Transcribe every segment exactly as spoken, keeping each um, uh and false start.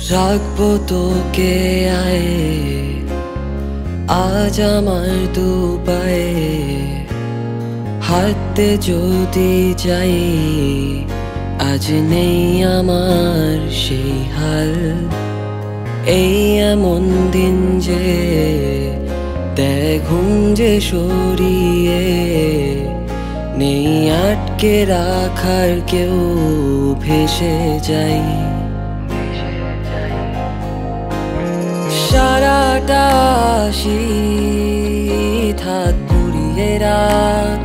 রাখবো তোকে আয়ে আজ আমার দু পায়ে হাঁটতে যদি যাই আজ নেই আমার সেই হাল এই এমন দিন যে দেখুন যে সরিয়ে নেই আটকে রাখার কেউ ভেসে যাই সারাটা শীত হাত পুড়িয়ে রাখ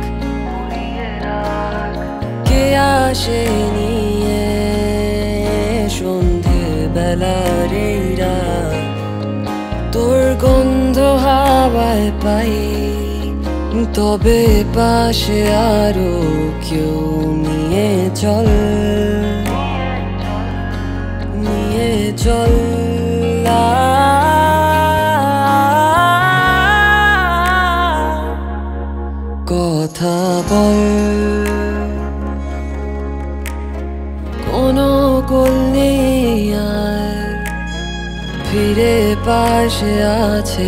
কে আসে নিয়ে সন্ধে বেলার এই রাত তোর গন্ধ হাওয়ায় পাই তবে পাশে আরো কেউ নিয়ে চল নিয়ে চল কথা বল কোনো গোল নেই আর ফিরে পাশে আছে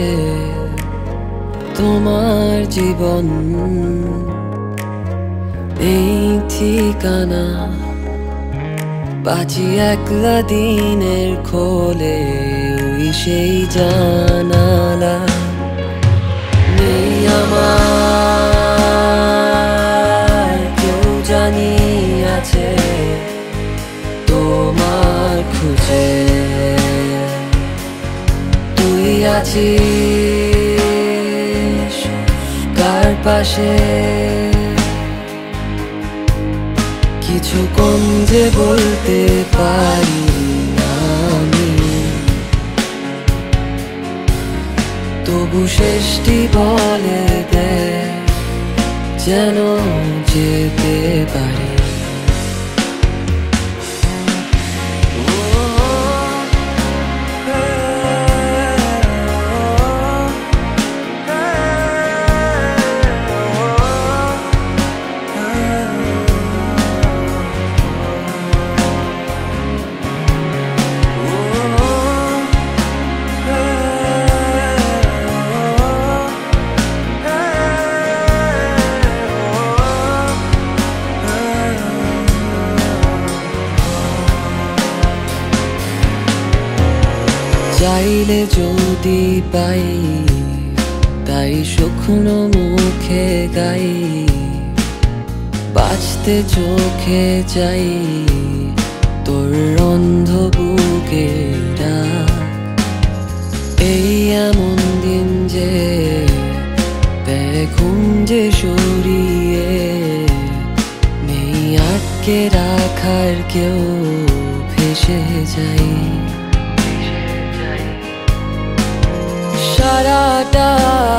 তোমার জীবন এই ঠিকানা বাঁচি একলা দিনের খোলে ওই সেই জানালা নেই আমার কেউ জানি আছে তোমার খুঁজে তুই আছিস কার পাশে কিছু কম যে বলতে পারি না আমি তবু শেষটি বলে দে যেন যেতে পারি চাইলে যদি পাই তাই শুকনো মুখে গাই বাঁচতে চোখে চাই তোর অন্ধ বুকে ডাক এই এমন দিন যে দেখুন যে সরিয়ে নেই আটকে রাখার কেউ ভেসে যাই সারাটা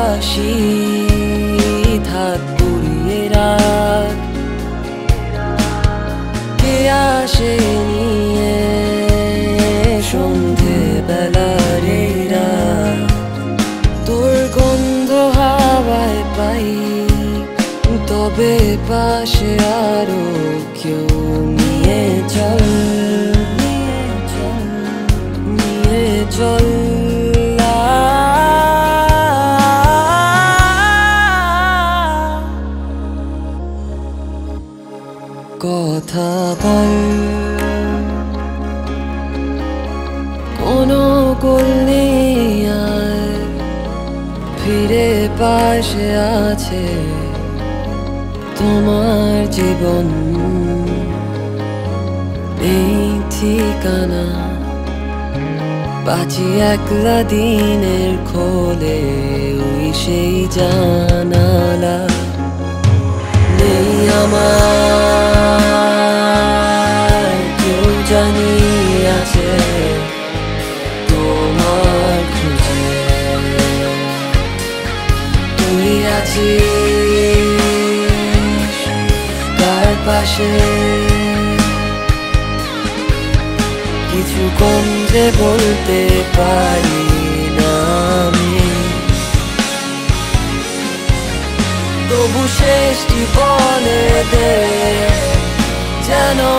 শীত হাত পুড়িয়ে রাখ কে আসে নিয়ে সন্ধে বেলার এই রাত তোর গন্ধ হাওয়ায় পাই তবে পাশে আরো কেউ নিয়ে চল নিয়ে চল নিয়ে চল কথা বল কোনো গোল নেই আর ফিরে পাশে আছে তোমার জীবন এই ঠিকানা বাঁচি একলা দিনের খোলে ওই সেই জানালা নেই আমার কেউ জানি আছে তোমার খুঁজে তুই আছিস কার পাশে কিছু কম যে বলতে পারি না আমি তবু শেষটি বলে দে যেন